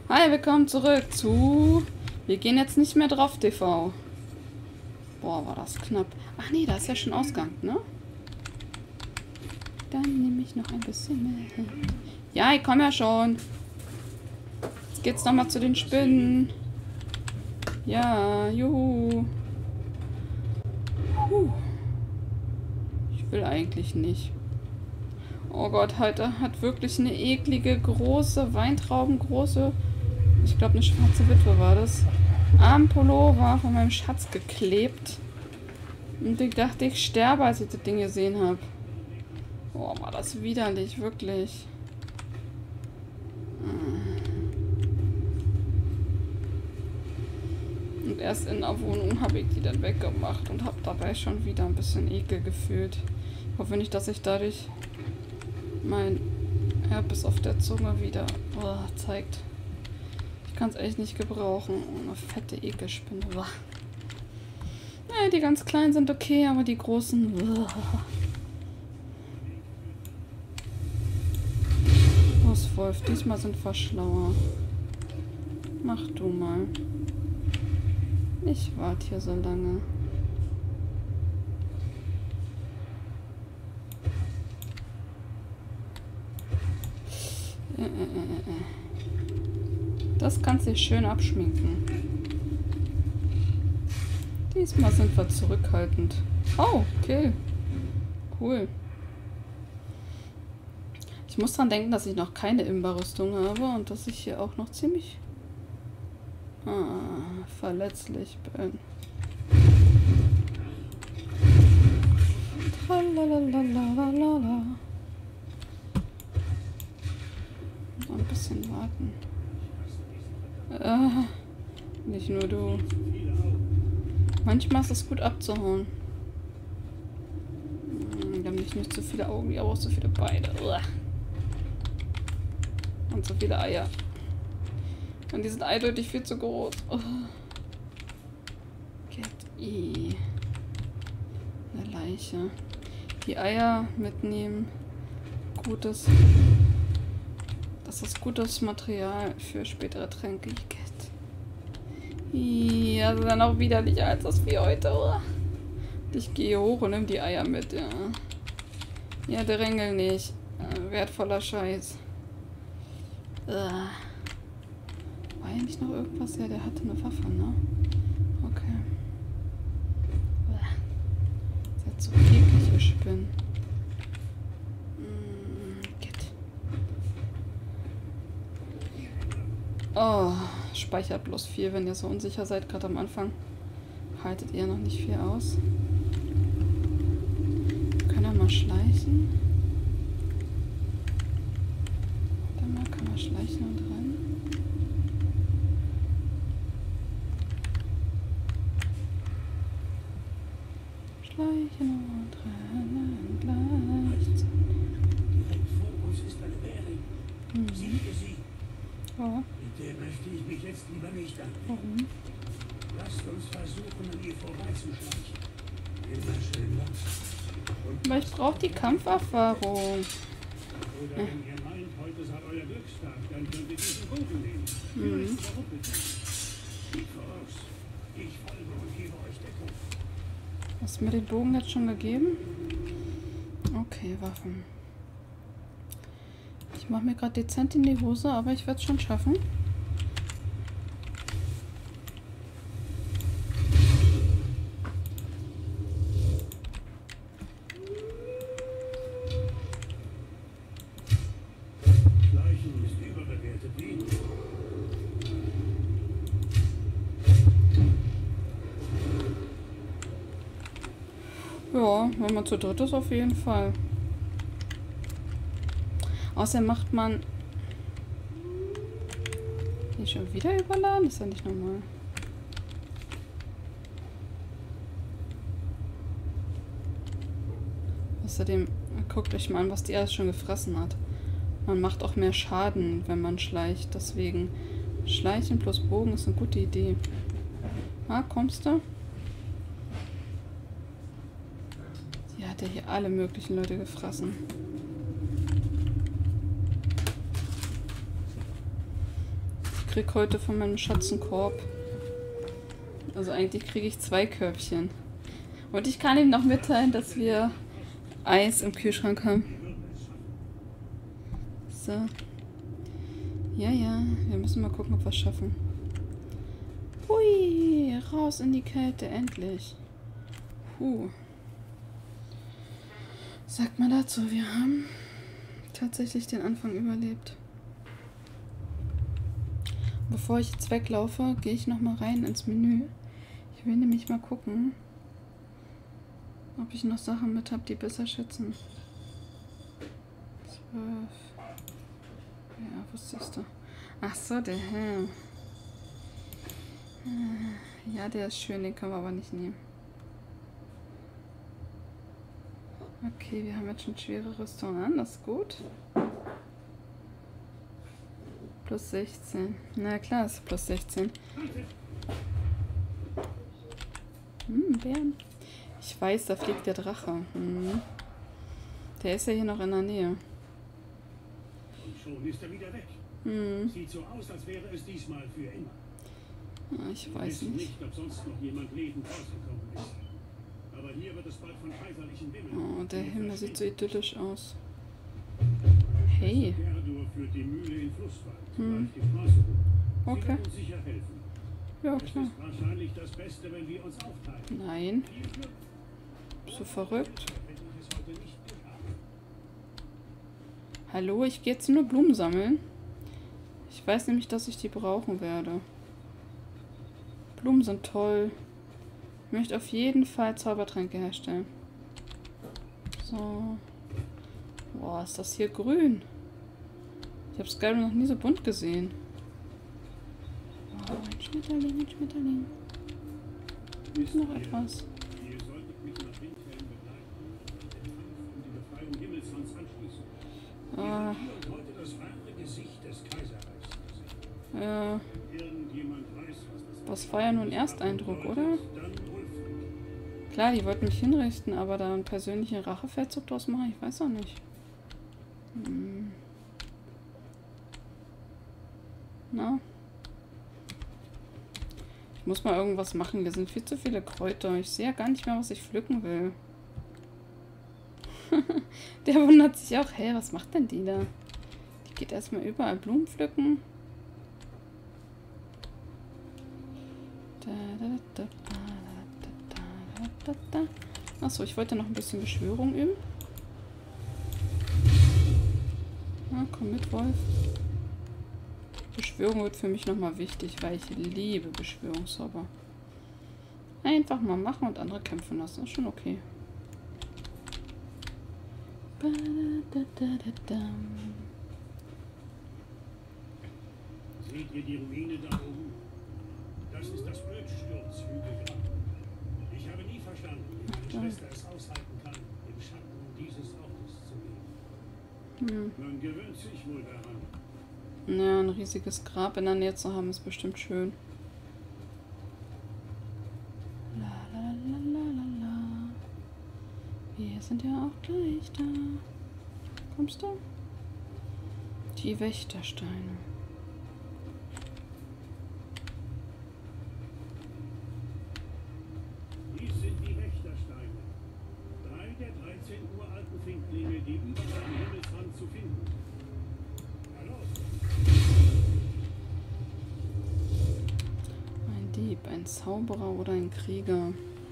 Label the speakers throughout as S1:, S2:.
S1: Hi, willkommen zurück zu... Wir gehen jetzt nicht mehr drauf, TV. Boah, war das knapp. Ach nee, da ist ja schon Ausgang, ne? Dann nehme ich noch ein bisschen mehr. Ja, ich komme ja schon. Jetzt geht's nochmal zu den Spinnen. Ja, juhu. Ich will eigentlich nicht. Oh Gott, heute hat wirklich eine eklige, große, weintraubengroße, ich glaube eine schwarze Witwe war das, am Pullover von meinem Schatz geklebt. Und ich dachte, ich sterbe, als ich das Ding gesehen habe. Oh, war das widerlich, wirklich. Und erst in der Wohnung habe ich die dann weggemacht und habe dabei schon wieder ein bisschen Ekel gefühlt. Ich hoffe nicht, dass ich dadurch mein Herpes auf der Zunge wieder zeigt. Ich kann es echt nicht gebrauchen. Oh, eine fette Ekelspinne. Ja, die ganz kleinen sind okay, aber die großen... Los, Wolf, diesmal sind wir schlauer. Mach du mal. Ich warte hier so lange. Das kannst du schön abschminken. Diesmal sind wir zurückhaltend. Oh, okay. Cool. Ich muss dran denken, dass ich noch keine Imba-Rüstung habe und dass ich hier auch noch ziemlich verletzlich bin. Tralalalala. Noch ein bisschen warten. Nicht nur du. Manchmal ist es gut abzuhauen. Wir haben nicht so viele Augen, aber auch so viele Beine. Und so viele Eier. Und die sind eindeutig viel zu groß. Eine Leiche. Die Eier mitnehmen. Gutes. Das ist gutes Material für spätere Tränke. Ja, das ist dann auch widerlicher als das wie heute. Ich gehe hoch und nehme die Eier mit, ja. Ja, der Rängel nicht. Wertvoller Scheiß. War ja nicht noch irgendwas? Ja, der hatte eine Waffe, ne? Okay. Seid so eklig, ihr Spinnen. Oh, speichert bloß 4, wenn ihr so unsicher seid, gerade am Anfang. Haltet ihr noch nicht viel aus. Wir können ja mal schleichen. Dann mal kann man schleichen und rennen. Schleichen und rennen gleichzeitig.
S2: Vor uns ist eine Bärin. Seht ihr sie?
S1: Ja.
S2: Mit der möchte ich mich jetzt lieber nicht anlegen.
S1: Warum?
S2: Lasst uns versuchen, an ihr vorbeizuschleichen. Immer schön langsam.
S1: Aber ich brauche die Kampferfahrung.
S2: Oder wenn ihr meint, heute sei euer Glückstag, dann könnt ihr diesen Bogen nehmen. Vielleicht überrumpelt ihr. Geht voraus. Ich folge und gebe euch Deckung.
S1: Hast du mir den Bogen jetzt schon gegeben? Okay, Waffen. Ich mache mir gerade dezent in die Hose, aber ich werde es schon schaffen.
S2: Schleichen ist überbewertet. Wie?
S1: Ja, wenn man zu dritt ist, auf jeden Fall. Außerdem macht man... Hier schon wieder überladen? Das ist ja nicht normal. Außerdem, guckt euch mal an, was die alles schon gefressen hat. Man macht auch mehr Schaden, wenn man schleicht. Deswegen, Schleichen plus Bogen ist eine gute Idee. Ah, kommst du? Die hat ja hier alle möglichen Leute gefressen. krieg heute von meinem Schatz einen Korb. Also eigentlich kriege ich 2 Körbchen. Und ich kann ihm noch mitteilen, dass wir Eis im Kühlschrank haben. So. Ja, ja, wir müssen mal gucken, ob wir es schaffen. Hui, raus in die Kälte, endlich. Sagt mal dazu, wir haben tatsächlich den Anfang überlebt. Bevor ich jetzt weglaufe, gehe ich nochmal rein ins Menü. Ich will nämlich mal gucken, ob ich noch Sachen mit habe, die besser schätzen. 12. Ja, was ist da? Ach so, der Helm. Ja, der ist schön, den können wir aber nicht nehmen. Okay, wir haben jetzt schon schwere Rüstung an, das ist gut. Plus 16. Na klar, ist plus 16. Bären. Ich weiß, da fliegt der Drache. Der ist ja hier noch in der Nähe.
S2: Und schon ist er wieder weg. Sieht so aus, als wäre es diesmal für immer.
S1: Ich weiß nicht.
S2: Ob sonst noch jemand lebend rausgekommen ist. Aber hier wird es bald von kaiserlichen Wimmeln.
S1: Oh, der Himmel sieht so idyllisch aus. Hey.
S2: Gerdur führt die Mühle in Flusswald. Gleich die Straße hoch.
S1: Okay.
S2: Sie wird uns sicher helfen.
S1: Ja,
S2: Es
S1: klar.
S2: ist wahrscheinlich das Beste, wenn wir uns aufteilen.
S1: Nein.
S2: Viel Glück.
S1: So verrückt.
S2: Hätte ich es heute nicht gehabt.
S1: Hallo, ich gehe jetzt nur Blumen sammeln. Ich weiß nämlich, dass ich die brauchen werde. Blumen sind toll. Ich möchte auf jeden Fall Zaubertränke herstellen. So. Boah, ist das hier grün. Ich habe Skyrim noch nie so bunt gesehen. Oh, ein Schmetterling, ein Schmetterling. Ist noch etwas.
S2: Ihr solltet mich nach Windhelm begleiten und den Kampf um die Befreiung Himmelslands anschließen.
S1: Ah,
S2: Hier und heute das wahre Gesicht des Kaiserreichs gesehen. Irgendjemand weiß,
S1: das war ja nur ein Ersteindruck, oder?
S2: dann Ulfried.
S1: Klar, die wollten mich hinrichten, aber da einen persönlichen Rachefeldzug draus machen, ich weiß auch nicht. Na? Ich muss mal irgendwas machen. Hier sind viel zu viele Kräuter. Ich sehe ja gar nicht mehr, was ich pflücken will. Der wundert sich auch. Hä, was macht denn die da? Die geht erstmal überall Blumen pflücken. Achso, ich wollte noch ein bisschen Beschwörung üben. Na, komm mit, Wolf. Beschwörung wird für mich nochmal wichtig, weil ich liebe Beschwörungszauber. Einfach mal machen und andere kämpfen lassen. Ist schon okay.
S2: Seht ihr die Ruine da oben? Das ist das Blödsturzhügelgrab. Ich habe nie verstanden, wie meine Schwester es aushalten kann, im Schatten dieses Ortes zu leben. Man gewöhnt sich wohl daran.
S1: Ja, ein riesiges Grab in der Nähe zu haben, ist bestimmt schön. La la la la la la. Wir sind ja auch gleich da. Kommst du? Die Wächtersteine.
S2: Dies sind die Wächtersteine. 3 der 13 uralten Findlinge, die überall am Himmelsrand zu finden.
S1: Ein Dieb, ein Zauberer oder ein Krieger.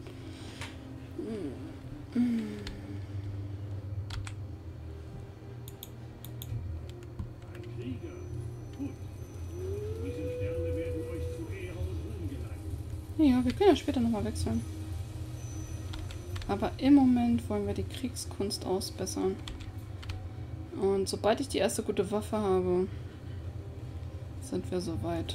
S2: Ein Krieger. Gut. Diese Sterne werden euch zu Ehre und Ruhm geleiten.
S1: Ja, wir können ja später nochmal wechseln. Aber im Moment wollen wir die Kriegskunst ausbessern. Und sobald ich die erste gute Waffe habe, sind wir soweit.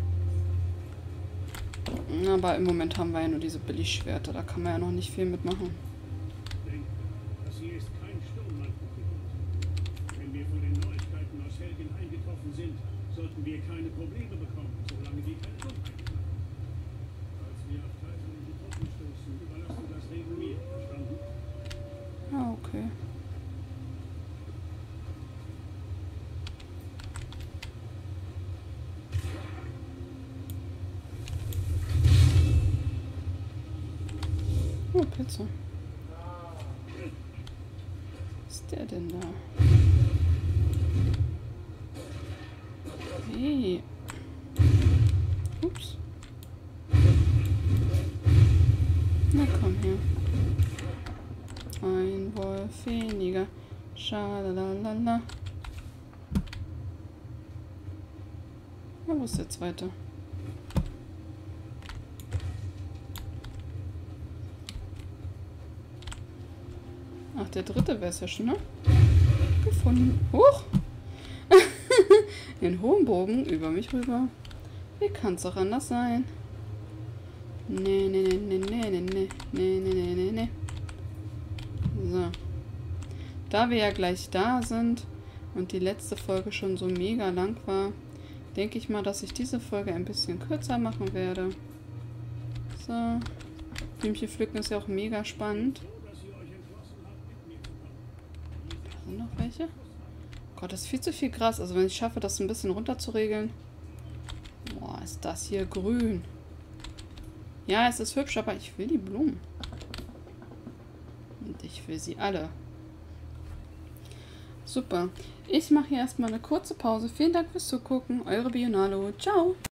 S1: Aber im Moment haben wir ja nur diese Billigschwerter, da kann man ja noch nicht viel mitmachen.
S2: Denkt, das hier ist kein Sturmlandgebiet. Wenn wir von den Neuigkeiten aus Helgen eingetroffen sind, sollten wir keine Probleme bekommen, solange die keine Dummheiten machen. Falls wir auf kaiserliche Truppen stoßen, überlassen das Reden mir, verstanden?
S1: Ah, okay. Oh, Pizza. Was ist der denn da? Hey. Ups. Na komm her. Ein Wolf weniger. Schalalala. Na, wo ist der zweite? Ach, der dritte wäre es ja schon, ne? Gefunden. Huch! Den hohen Bogen über mich rüber. Wie kann es auch anders sein? Nee, nee, nee, nee, nee, nee, nee, nee, nee, nee, nee. So. Da wir ja gleich da sind und die letzte Folge schon so mega lang war, denke ich mal, dass ich diese Folge ein bisschen kürzer machen werde. So. Blümchen pflücken ist ja auch mega spannend. Sind noch welche? Gott, das ist viel zu viel Gras. Also wenn ich schaffe, das ein bisschen runter zu regeln. Boah, ist das hier grün. Ja, es ist hübsch, aber ich will die Blumen. Und ich will sie alle. Super. Ich mache hier erstmal eine kurze Pause. Vielen Dank fürs Zugucken. Eure Bionalo. Ciao.